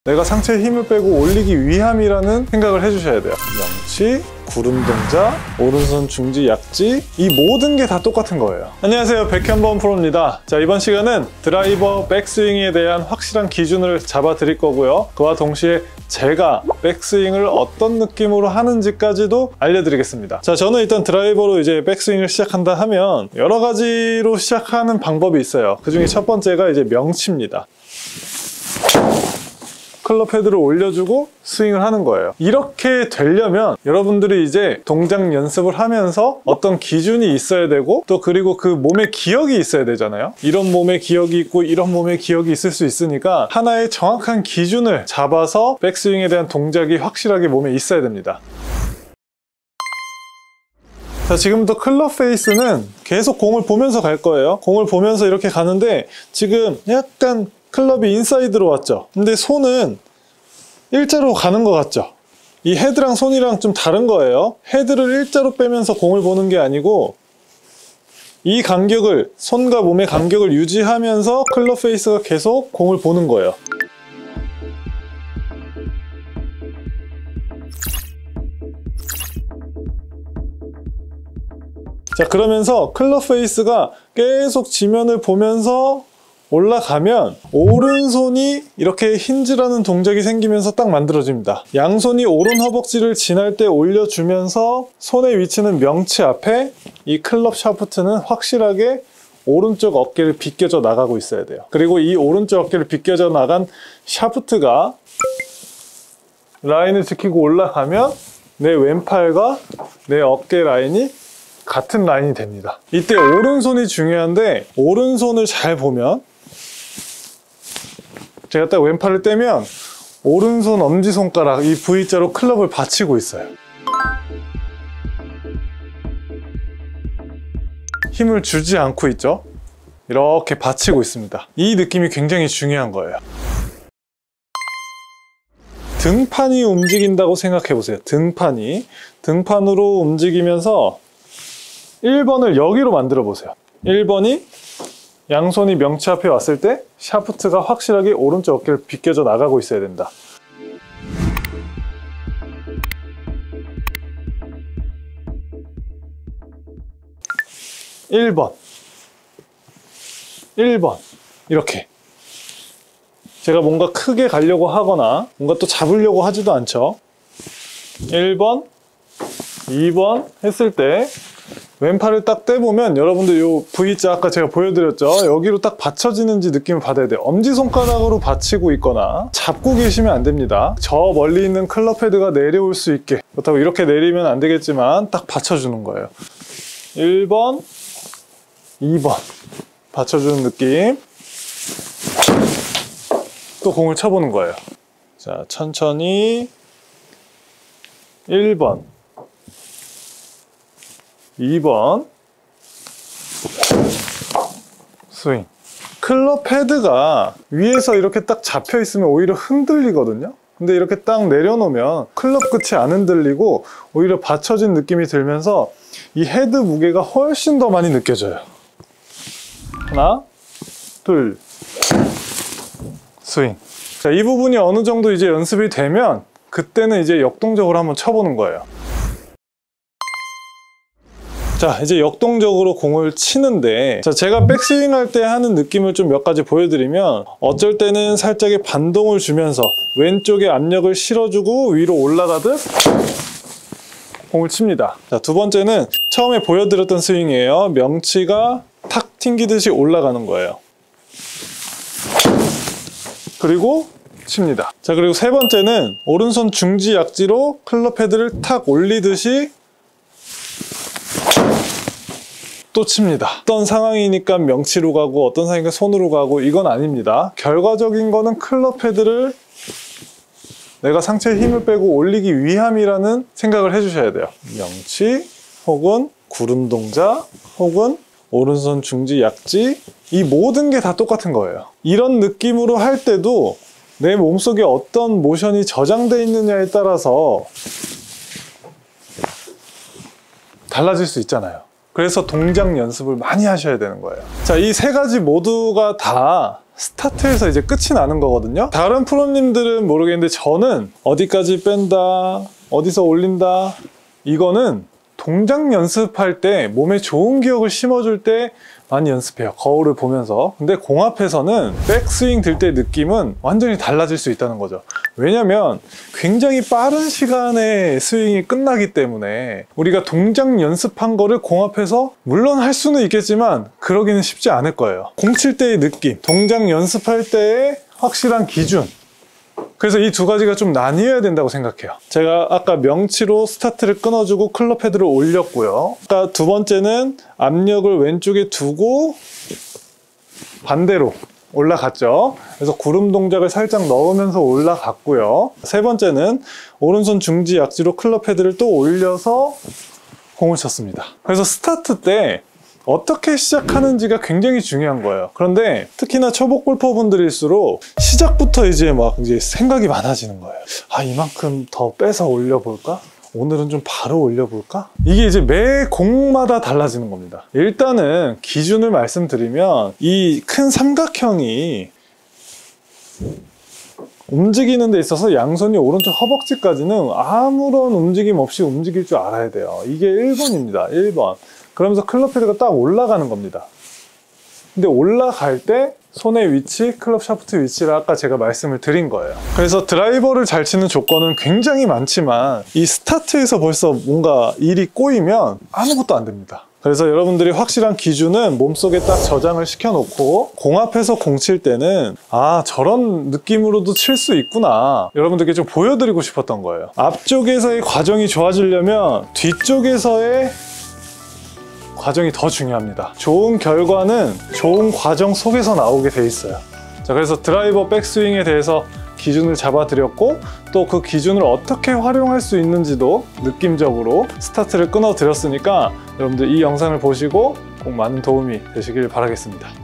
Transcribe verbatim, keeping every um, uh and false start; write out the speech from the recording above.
내가 상체에 힘을 빼고 올리기 위함이라는 생각을 해주셔야 돼요. 명치, 구름 동작, 오른손 중지 약지, 이 모든 게 다 똑같은 거예요. 안녕하세요, 백현범 프로입니다. 자, 이번 시간은 드라이버 백스윙에 대한 확실한 기준을 잡아 드릴 거고요. 그와 동시에 제가 백스윙을 어떤 느낌으로 하는지까지도 알려드리겠습니다. 자, 저는 일단 드라이버로 이제 백스윙을 시작한다 하면 여러 가지로 시작하는 방법이 있어요. 그 중에 첫 번째가 이제 명치입니다. 클럽 헤드를 올려주고 스윙을 하는 거예요. 이렇게 되려면 여러분들이 이제 동작 연습을 하면서 어떤 기준이 있어야 되고, 또 그리고 그 몸의 기억이 있어야 되잖아요. 이런 몸의 기억이 있고 이런 몸의 기억이 있을 수 있으니까 하나의 정확한 기준을 잡아서 백스윙에 대한 동작이 확실하게 몸에 있어야 됩니다. 자, 지금부터 클럽 페이스는 계속 공을 보면서 갈 거예요. 공을 보면서 이렇게 가는데 지금 약간 클럽이 인사이드로 왔죠. 근데 손은 일자로 가는 것 같죠. 이 헤드랑 손이랑 좀 다른 거예요. 헤드를 일자로 빼면서 공을 보는 게 아니고 이 간격을, 손과 몸의 간격을 유지하면서 클럽 페이스가 계속 공을 보는 거예요. 자, 그러면서 클럽 페이스가 계속 지면을 보면서 올라가면 오른손이 이렇게 힌즈라는 동작이 생기면서 딱 만들어집니다. 양손이 오른 허벅지를 지날 때 올려주면서 손의 위치는 명치 앞에, 이 클럽 샤프트는 확실하게 오른쪽 어깨를 비껴져 나가고 있어야 돼요. 그리고 이 오른쪽 어깨를 비껴져 나간 샤프트가 라인을 지키고 올라가면 내 왼팔과 내 어깨 라인이 같은 라인이 됩니다. 이때 오른손이 중요한데, 오른손을 잘 보면 제가 딱 왼팔을 떼면 오른손 엄지손가락 이 V자로 클럽을 받치고 있어요. 힘을 주지 않고 있죠? 이렇게 받치고 있습니다. 이 느낌이 굉장히 중요한 거예요. 등판이 움직인다고 생각해 보세요. 등판이 등판으로 움직이면서 일 번을 여기로 만들어 보세요. 일 번이 양손이 명치 앞에 왔을 때 샤프트가 확실하게 오른쪽 어깨를 비껴져 나가고 있어야 된다. 일 번, 일 번 이렇게 제가 뭔가 크게 가려고 하거나 뭔가 또 잡으려고 하지도 않죠. 일 번, 이 번 했을 때 왼팔을 딱 떼보면 여러분들 요 V자 아까 제가 보여드렸죠? 여기로 딱 받쳐지는지 느낌을 받아야 돼요. 엄지손가락으로 받치고 있거나 잡고 계시면 안 됩니다. 저 멀리 있는 클럽 헤드가 내려올 수 있게, 그렇다고 이렇게 내리면 안 되겠지만 딱 받쳐주는 거예요. 일 번, 이 번 받쳐주는 느낌. 또 공을 쳐보는 거예요. 자, 천천히 일 번, 이 번 스윙. 클럽 헤드가 위에서 이렇게 딱 잡혀 있으면 오히려 흔들리거든요. 근데 이렇게 딱 내려놓으면 클럽 끝이 안 흔들리고 오히려 받쳐진 느낌이 들면서 이 헤드 무게가 훨씬 더 많이 느껴져요. 하나, 둘, 스윙. 자, 이 부분이 어느 정도 이제 연습이 되면 그때는 이제 역동적으로 한번 쳐보는 거예요. 자, 이제 역동적으로 공을 치는데, 자, 제가 백스윙 할 때 하는 느낌을 좀 몇 가지 보여드리면, 어쩔 때는 살짝의 반동을 주면서 왼쪽에 압력을 실어주고 위로 올라가듯 공을 칩니다. 자, 두 번째는 처음에 보여드렸던 스윙이에요. 명치가 탁 튕기듯이 올라가는 거예요. 그리고 칩니다. 자, 그리고 세 번째는 오른손 중지 약지로 클럽 헤드를 탁 올리듯이 또 칩니다. 어떤 상황이니까 명치로 가고 어떤 상황이니까 손으로 가고 이건 아닙니다. 결과적인 거는 클럽 헤드를 내가 상체에 힘을 빼고 올리기 위함이라는 생각을 해주셔야 돼요. 명치 혹은 구름 동작 혹은 오른손 중지 약지, 이 모든 게 다 똑같은 거예요. 이런 느낌으로 할 때도 내 몸속에 어떤 모션이 저장되어 있느냐에 따라서 달라질 수 있잖아요. 그래서 동작 연습을 많이 하셔야 되는 거예요. 자, 이 세 가지 모두가 다 스타트에서 이제 끝이 나는 거거든요. 다른 프로님들은 모르겠는데 저는 어디까지 뺀다, 어디서 올린다, 이거는 동작 연습할 때 몸에 좋은 기억을 심어줄 때 많이 연습해요. 거울을 보면서. 근데 공합에서는 백스윙 들 때 느낌은 완전히 달라질 수 있다는 거죠. 왜냐면 굉장히 빠른 시간에 스윙이 끝나기 때문에 우리가 동작 연습한 거를 공합해서 물론 할 수는 있겠지만 그러기는 쉽지 않을 거예요. 공 칠 때의 느낌, 동작 연습할 때의 확실한 기준, 그래서 이 두 가지가 좀 나뉘어야 된다고 생각해요. 제가 아까 명치로 스타트를 끊어주고 클럽 헤드를 올렸고요. 아까 두 번째는 압력을 왼쪽에 두고 반대로 올라갔죠. 그래서 구름 동작을 살짝 넣으면서 올라갔고요. 세 번째는 오른손 중지 약지로 클럽 헤드를 또 올려서 공을 쳤습니다. 그래서 스타트 때 어떻게 시작하는지가 굉장히 중요한 거예요. 그런데 특히나 초보 골퍼분들일수록 시작부터 이제 막 이제 생각이 많아지는 거예요. 아, 이만큼 더 빼서 올려볼까? 오늘은 좀 바로 올려볼까? 이게 이제 매 공마다 달라지는 겁니다. 일단은 기준을 말씀드리면 이 큰 삼각형이 움직이는 데 있어서 양손이 오른쪽 허벅지까지는 아무런 움직임 없이 움직일 줄 알아야 돼요. 이게 일 번입니다. 일 번. 그러면서 클럽 헤드가 딱 올라가는 겁니다. 근데 올라갈 때 손의 위치, 클럽 샤프트 위치를 아까 제가 말씀을 드린 거예요. 그래서 드라이버를 잘 치는 조건은 굉장히 많지만 이 스타트에서 벌써 뭔가 일이 꼬이면 아무것도 안 됩니다. 그래서 여러분들이 확실한 기준은 몸속에 딱 저장을 시켜놓고 공합해서 공 칠 때는 아, 저런 느낌으로도 칠 수 있구나, 여러분들께 좀 보여드리고 싶었던 거예요. 앞쪽에서의 과정이 좋아지려면 뒤쪽에서의 과정이 더 중요합니다. 좋은 결과는 좋은 과정 속에서 나오게 돼 있어요. 자, 그래서 드라이버 백스윙에 대해서 기준을 잡아드렸고 또 그 기준을 어떻게 활용할 수 있는지도 느낌적으로 스타트를 끊어 드렸으니까 여러분들 이 영상을 보시고 꼭 많은 도움이 되시길 바라겠습니다.